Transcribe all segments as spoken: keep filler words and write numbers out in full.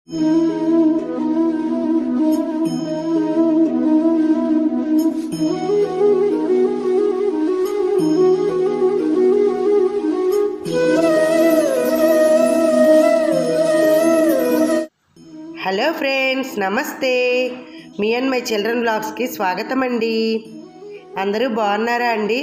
Hello friends, నమస్తే. Me and my children బ్లాగ్స్కి స్వాగతం అండి. అందరూ బాగున్నారా అండి?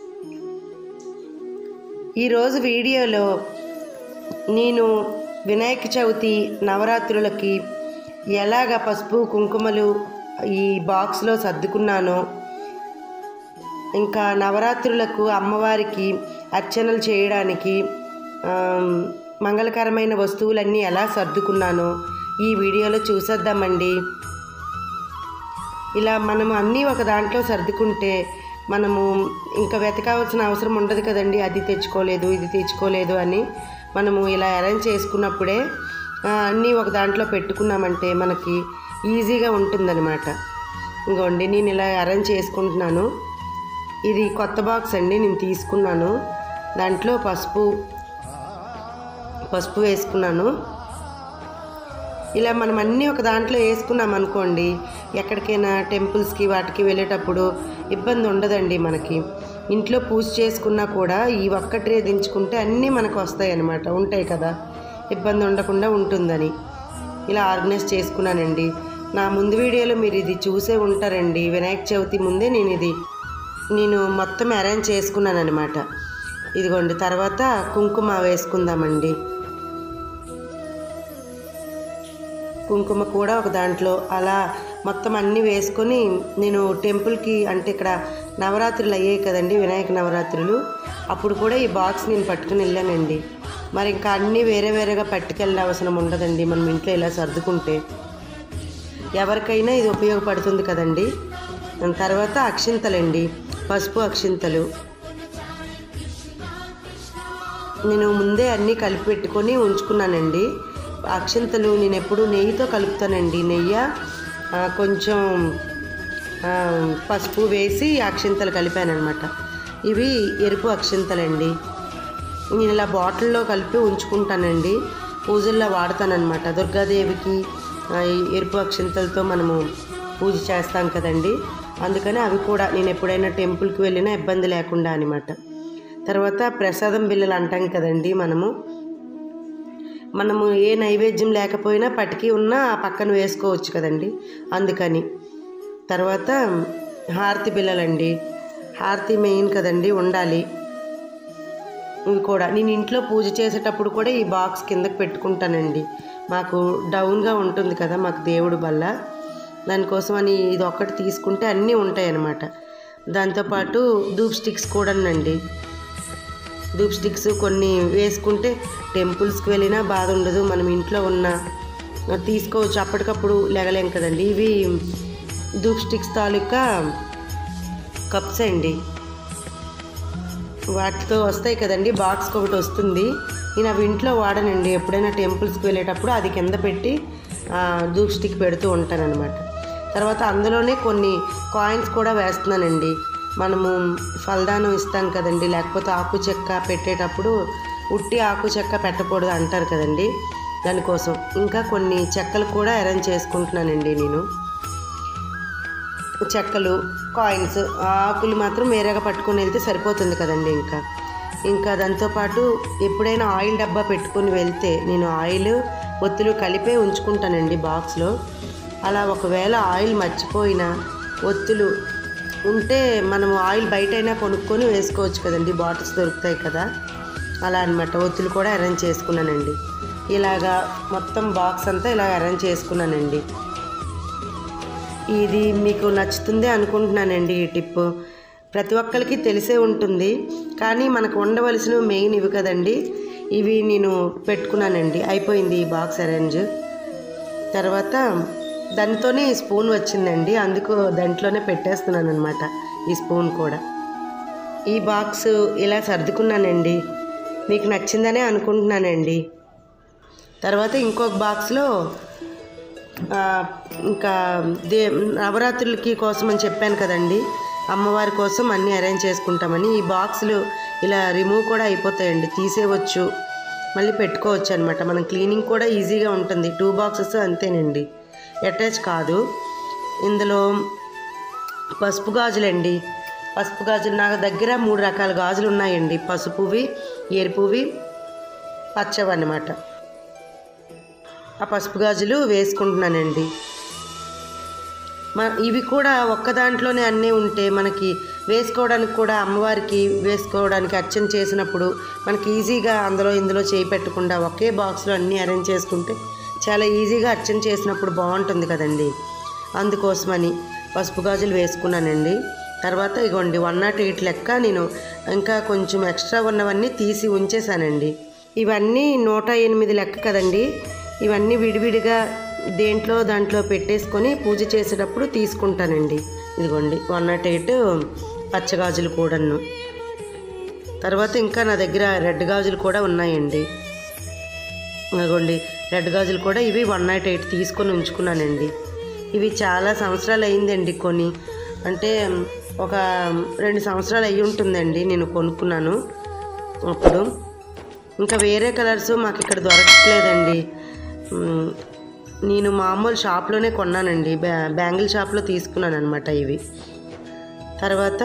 ఈరోజు వీడియోలో నేను వినాయక చవితి నవరాత్రులకి ఎలాగ పసుపు కుంకుమలు ఈ బాక్స్లో సర్దుకున్నానో, ఇంకా నవరాత్రులకు అమ్మవారికి అర్చనలు చేయడానికి మంగళకరమైన వస్తువులన్నీ ఎలా సర్దుకున్నానో ఈ వీడియోలో చూసేద్దామండి. ఇలా మనము అన్నీ ఒక దాంట్లో సర్దుకుంటే మనము ఇంకా వెతకాల్సిన అవసరం ఉండదు కదండి. అది తెచ్చుకోలేదు ఇది తెచ్చుకోలేదు అని మనము ఇలా అరేంజ్ చేసుకున్నప్పుడే అన్నీ ఒక దాంట్లో పెట్టుకున్నామంటే మనకి ఈజీగా ఉంటుందన్నమాట. ఇంకోండి, నేను ఇలా అరేంజ్ చేసుకుంటున్నాను. ఇది కొత్త బాక్స్ అండి, నేను తీసుకున్నాను. దాంట్లో పసుపు పసుపు వేసుకున్నాను. ఇలా మనం అన్నీ ఒక దాంట్లో వేసుకున్నాం అనుకోండి, ఎక్కడికైనా టెంపుల్స్కి వాటికి వెళ్ళేటప్పుడు ఇబ్బంది ఉండదండి. మనకి ఇంట్లో పూజ చేసుకున్నా కూడా ఈ ఒక్క ట్రే దించుకుంటే అన్నీ మనకు వస్తాయి అన్నమాట, ఉంటాయి కదా, ఇబ్బంది ఉండకుండా ఉంటుందని ఇలా ఆర్గనైజ్ చేసుకున్నానండి. నా ముందు వీడియోలో మీరు ఇది చూసే ఉంటారండి. వినాయక చవితి ముందే నేను ఇది నేను మొత్తం అరేంజ్ చేసుకున్నాను అనమాట. ఇదిగోండి, తర్వాత కుంకుమ వేసుకుందామండి. కుంకుమ కూడా ఒక దాంట్లో అలా మొత్తం అన్నీ వేసుకొని నేను టెంపుల్కి, అంటే ఇక్కడ నవరాత్రులు అయ్యాయి కదండి, వినాయక నవరాత్రులు, అప్పుడు కూడా ఈ బాక్స్ నేను పట్టుకుని వెళ్ళానండి. మరి ఇంకా అన్నీ వేరే వేరేగా పట్టుకెళ్ళే అవసరం ఉండదండి. మనం ఇంట్లో ఇలా సర్దుకుంటే ఎవరికైనా ఇది ఉపయోగపడుతుంది కదండి. తర్వాత అక్షింతలండి, పసుపు అక్షింతలు నేను ముందే అన్నీ కలిపి పెట్టుకొని ఉంచుకున్నానండి. అక్షింతలు నేను ఎప్పుడు నెయ్యితో కలుపుతానండి. నెయ్యి కొంచెం పసుపు వేసి అక్షింతలు కలిపాను అనమాట. ఇవి ఎరుపు అక్షింతలండి. నేను ఇలా బాటిల్లో కలిపి ఉంచుకుంటానండి, పూజల్లో వాడతానమాట. దుర్గాదేవికి ఎరుపు అక్షింతలతో మనము పూజ చేస్తాం కదండి, అందుకని అవి కూడా నేను ఎప్పుడైనా టెంపుల్కి వెళ్ళినా ఇబ్బంది లేకుండా అనమాట. తర్వాత ప్రసాదం బిళ్ళలు అంటాం కదండి, మనము మనము ఏ నైవేద్యం లేకపోయినా పటికి ఉన్నా ఆ పక్కన వేసుకోవచ్చు కదండి, అందుకని. తర్వాత హారతి బిళ్ళలండి, హారతి మెయిన్ కదండి, ఉండాలి. ఇవి కూడా నేను ఇంట్లో పూజ చేసేటప్పుడు కూడా ఈ బాక్స్ కిందకి పెట్టుకుంటానండి. మాకు డౌన్గా ఉంటుంది కదా మాకు దేవుడు బల్ల, దానికోసమని ఇది ఒక్కటి తీసుకుంటే అన్నీ ఉంటాయి అన్నమాట. దాంతోపాటు ధూప్ స్టిక్స్ కూడానండి. ధూప్ స్టిక్స్ కొన్ని వేసుకుంటే టెంపుల్స్కి వెళ్ళినా బాధ ఉండదు, మనం ఇంట్లో ఉన్న తీసుకోవచ్చు, అప్పటికప్పుడు లేగలేం కదండి. ఇవి ధూప్ స్టిక్స్ తాలూకా కప్స్ అండి, వాటితో వస్తాయి కదండి, బాక్స్కి ఒకటి వస్తుంది. నేను అవి ఇంట్లో వాడనండి, ఎప్పుడైనా టెంపుల్స్కి వెళ్ళేటప్పుడు అది కింద పెట్టి ధూప్ స్టిక్ పెడుతూ ఉంటానన్నమాట. తర్వాత అందులోనే కొన్ని కాయిన్స్ కూడా వేస్తున్నానండి. మనము ఫలదానం ఇస్తాం కదండి, లేకపోతే ఆకు చెక్క పెట్టేటప్పుడు ఉట్టి ఆకు చెక్క పెట్టకూడదు అంటారు కదండి, దానికోసం ఇంకా కొన్ని చెక్కలు కూడా అరేంజ్ చేసుకుంటున్నానండి. నేను చెక్కలు, కాయిన్స్, ఆకులు మాత్రం వేరేగా పట్టుకొని వెళ్తే సరిపోతుంది కదండి. ఇంకా ఇంకా దాంతోపాటు ఎప్పుడైనా ఆయిల్ డబ్బా పెట్టుకొని వెళ్తే నేను ఆయిల్ ఒత్తులు కలిపే ఉంచుకుంటానండి బాక్స్లో. అలా ఒకవేళ ఆయిల్ మర్చిపోయినా ఒత్తులు ఉంటే మనము ఆయిల్ బయటైనా కొనుక్కొని వేసుకోవచ్చు కదండి, బాటిల్స్ దొరుకుతాయి కదా, అలా అనమాట. ఒత్తులు కూడా అరేంజ్ చేసుకున్నానండి. ఇలాగా మొత్తం బాక్స్ అంతా ఇలా అరేంజ్ చేసుకున్నానండి. ఇది మీకు నచ్చుతుంది అనుకుంటున్నానండి. ఈ టిప్ ప్రతి ఒక్కరికి తెలిసే ఉంటుంది, కానీ మనకు ఉండవలసినవి మెయిన్ ఇవి కదండి. ఇవి నేను పెట్టుకున్నానండి. అయిపోయింది ఈ బాక్స్ అరేంజ్. తర్వాత దానితోనే ఈ స్పూన్ వచ్చిందండి, అందుకు దాంట్లోనే పెట్టేస్తున్నాను అనమాట ఈ స్పూన్ కూడా. ఈ బాక్స్ ఇలా సర్దుకున్నానండి, మీకు నచ్చిందనే అనుకుంటున్నానండి. తర్వాత ఇంకొక బాక్స్లో ఇంకా దే నవరాత్రులకి కోసం అని చెప్పాను కదండి, అమ్మవారి కోసం అన్నీ అరేంజ్ చేసుకుంటామని. ఈ బాక్సులు ఇలా రిమూవ్ కూడా అయిపోతాయండి, తీసేయవచ్చు. మళ్ళీ పెట్టుకోవచ్చు అనమాట. మనం క్లీనింగ్ కూడా ఈజీగా ఉంటుంది. టూ బాక్సెస్ అంతేనండి, అటాచ్ కాదు. ఇందులో పసుపు గాజులండి. పసుపు గాజులు నా దగ్గర మూడు రకాల గాజులు ఉన్నాయండి. పసుపువి, ఎరుపువి, పచ్చవి అన్నమాట. ఆ పసుపు గాజులు వేసుకుంటున్నానండి. ఇవి కూడా ఒక్క దాంట్లోనే అన్నీ ఉంటే మనకి వేసుకోవడానికి కూడా, అమ్మవారికి వేసుకోవడానికి అర్చన చేసినప్పుడు మనకి ఈజీగా అందులో ఇందులో చేయి పెట్టకుండా ఒకే బాక్స్లో అన్నీ అరేంజ్ చేసుకుంటే చాలా ఈజీగా అర్చన చేసినప్పుడు బాగుంటుంది కదండి. అందుకోసమని పసుపు గాజులు వేసుకున్నానండి. తర్వాత ఇగోండి వన్ నాట్ ఎయిట్ లెక్క నేను ఇంకా కొంచెం ఎక్స్ట్రా ఉన్నవన్నీ తీసి ఉంచేసానండి. ఇవన్నీ నూట ఎనిమిది లెక్క కదండి. ఇవన్నీ విడివిడిగా దేంట్లో దాంట్లో పెట్టేసుకొని పూజ చేసేటప్పుడు తీసుకుంటానండి. ఇదిగోండి వన్ నాట్ ఎయిట్ పచ్చగాజులు కూడాను. తర్వాత ఇంకా నా దగ్గర రెడ్ గాజులు కూడా ఉన్నాయండి. ఇదిగోండి రెడ్ గాజులు కూడా ఇవి వన్ నాట్ ఎయిట్ తీసుకొని ఉంచుకున్నానండి. ఇవి చాలా సంవత్సరాలు అయిందండి కొని, అంటే ఒక రెండు సంవత్సరాలు అయ్యి ఉంటుందండి నేను కొనుక్కున్నాను అప్పుడు. ఇంకా వేరే కలర్స్ మాకు ఇక్కడ దొరకట్లేదండి. నేను మామూలు షాప్లోనే కొన్నానండి, బ్యా బ్యాంగిల్ షాప్లో తీసుకున్నాను అనమాట ఇవి. తర్వాత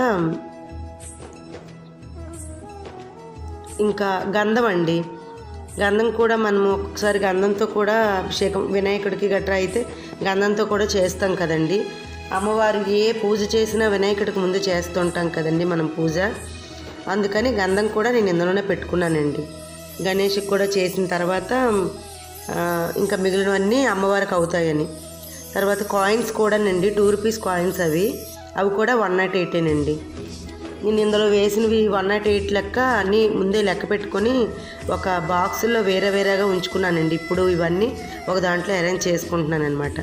ఇంకా గంధం అండి. గంధం కూడా మనము ఒక్కొక్కసారి గంధంతో కూడా అభిషేకం, వినాయకుడికి గట్రా అయితే గంధంతో కూడా చేస్తాం కదండి. అమ్మవారు ఏ పూజ చేసినా వినాయకుడికి ముందు చేస్తుంటాం కదండి మనం పూజ. అందుకని గంధం కూడా నేను ఇందులోనే పెట్టుకున్నానండి. గణేష్కి కూడా చేసిన తర్వాత ఇంకా మిగిలినవన్నీ అమ్మవారికి అవుతాయని. తర్వాత కాయిన్స్ కూడానండి, టూ రూపీస్ కాయిన్స్ అవి అవి కూడా వన్ నాట్ ఎయిటేనండి. నేను ఇందులో వేసినవి వన్ నాట్ ఎయిట్ లెక్క అన్నీ ముందే లెక్క పెట్టుకొని ఒక బాక్సుల్లో వేరే వేరేగా ఉంచుకున్నానండి. ఇప్పుడు ఇవన్నీ ఒక దాంట్లో అరేంజ్ చేసుకుంటున్నాను అనమాట.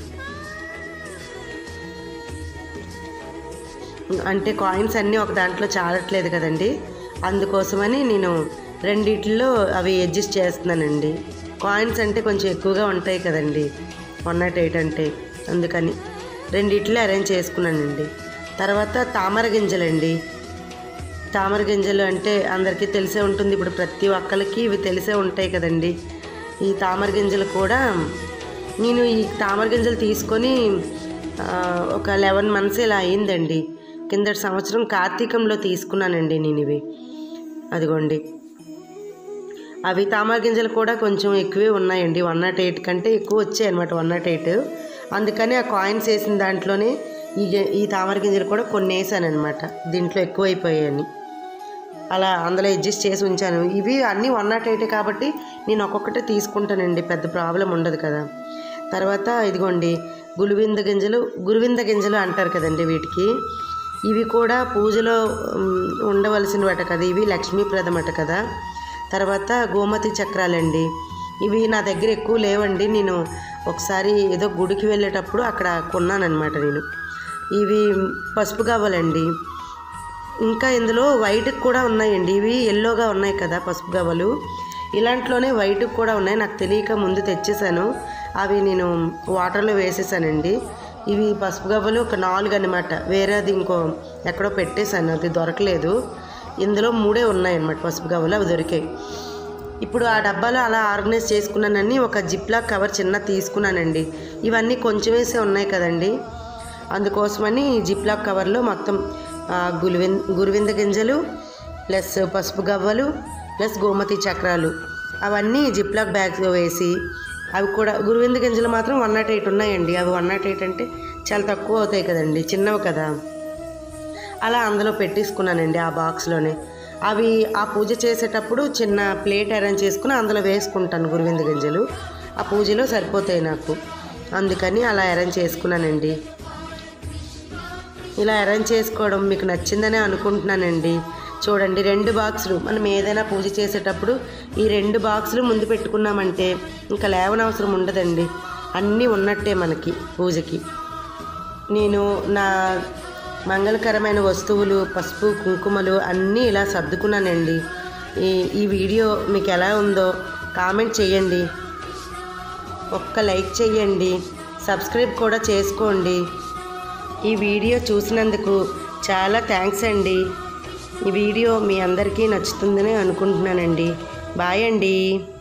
అంటే కాయిన్స్ అన్నీ ఒక దాంట్లో చాలట్లేదు కదండి, అందుకోసమని నేను రెండిట్లో అవి అడ్జస్ట్ చేస్తున్నానండి. కాయిన్స్ అంటే కొంచెం ఎక్కువగా ఉంటాయి కదండి వన్ నాట్ ఎయిట్ అంటే, అందుకని రెండిట్లో అరేంజ్ చేసుకున్నానండి. తర్వాత తామర గింజలండి. తామర గింజలు అంటే అందరికీ తెలిసే ఉంటుంది, ఇప్పుడు ప్రతి ఒక్కరికి ఇవి తెలిసే ఉంటాయి కదండి. ఈ తామర గింజలు కూడా నేను ఈ తామర గింజలు తీసుకొని ఒక లెవెన్ మంత్స్ ఇలా అయిందండి. కిందటి సంవత్సరం కార్తీకంలో తీసుకున్నానండి నేను ఇవి. అదిగోండి అవి తామర గింజలు కూడా కొంచెం ఎక్కువే ఉన్నాయండి, వన్ నాట్ ఎయిట్ కంటే ఎక్కువ వచ్చాయి అనమాట వన్ నాట్ ఎయిట్. అందుకని ఆ కాయిన్స్ వేసిన దాంట్లోనే ఈ ఈ తామర గింజలు కూడా కొన్ని వేసాను అనమాట, దీంట్లో ఎక్కువైపోయాయని. అలా అందులో అడ్జస్ట్ చేసి ఉంచాను. ఇవి అన్నీ వన్ నాట్ ఎయిట్ కాబట్టి నేను ఒక్కొక్కటే తీసుకుంటానండి, పెద్ద ప్రాబ్లం ఉండదు కదా. తర్వాత ఇదిగోండి గురువింద గింజలు, గురువింద గింజలు అంటారు కదండి వీటికి. ఇవి కూడా పూజలో ఉండవలసినవట కదా, ఇవి లక్ష్మీప్రదమట కదా. తర్వాత గోమతి చక్రాలండి. ఇవి నా దగ్గర ఎక్కువ లేవండి, నేను ఒకసారి ఏదో గుడికి వెళ్ళేటప్పుడు అక్కడ కొన్నానమాట నేను. ఇవి పసుపు గవ్వలండి. ఇంకా ఇందులో వైట్కి కూడా ఉన్నాయండి, ఇవి ఎల్లోగా ఉన్నాయి కదా పసుపు గవ్వలు. ఇలాంట్లోనే వైట్కి కూడా ఉన్నాయి, నాకు తెలియక ముందు తెచ్చేసాను. అవి నేను వాటర్లో వేసేసానండి. ఇవి పసుపు గవ్వలు ఒక నాలుగు అనమాట, వేరేది ఇంకో ఎక్కడో పెట్టేశాను, అది దొరకలేదు. ఇందులో మూడే ఉన్నాయన్నమాట పసుపు గవ్వలు, అవి దొరికాయి. ఇప్పుడు ఆ డబ్బాలో అలా ఆర్గనైజ్ చేసుకున్నానని ఒక జిప్లాక్ కవర్ చిన్న తీసుకున్నానండి. ఇవన్నీ కొంచెం వేసే ఉన్నాయి కదండి, అందుకోసమని జిప్లాక్ కవర్లో మొత్తం గురువింద గురువింద గింజలు ప్లస్ పసుపు గవ్వలు ప్లస్ గోమతి చక్రాలు అవన్నీ జిప్లాక్ బ్యాగ్లో వేసి, అవి కూడా గురువింద గింజలు మాత్రం వన్ నాట్ ఎయిట్ ఉన్నాయండి. అవి వన్ నాట్ ఎయిట్ అంటే చాలా తక్కువ అవుతాయి కదండి, చిన్నవి కదా. అలా అందులో పెట్టేసుకున్నానండి ఆ బాక్స్లోనే. అవి ఆ పూజ చేసేటప్పుడు చిన్న ప్లేట్ అరేంజ్ చేసుకుని అందులో వేసుకుంటాను గురువింద గింజలు, ఆ పూజలో సరిపోతాయి నాకు, అందుకని అలా అరేంజ్ చేసుకున్నానండి. ఇలా అరేంజ్ చేసుకోవడం మీకు నచ్చిందనే అనుకుంటున్నానండి. చూడండి రెండు బాక్సులు, మనం ఏదైనా పూజ చేసేటప్పుడు ఈ రెండు బాక్సులు ముందు పెట్టుకున్నామంటే ఇంకా లేవనవసరం ఉండదండి, అన్నీ ఉన్నట్టే మనకి పూజకి. నేను నా మంగళకరమైన వస్తువులు పసుపు కుంకుమలు అన్నీ ఇలా సర్దుకున్నానండి. ఈ ఈ వీడియో మీకు ఎలా ఉందో కామెంట్ చేయండి, ఒక్క లైక్ చేయండి, సబ్స్క్రైబ్ కూడా చేసుకోండి. ఈ వీడియో చూసినందుకు చాలా థ్యాంక్స్ అండి. ఈ వీడియో మీ అందరికీ నచ్చుతుందని అనుకుంటున్నానండి. బాయ్ అండి.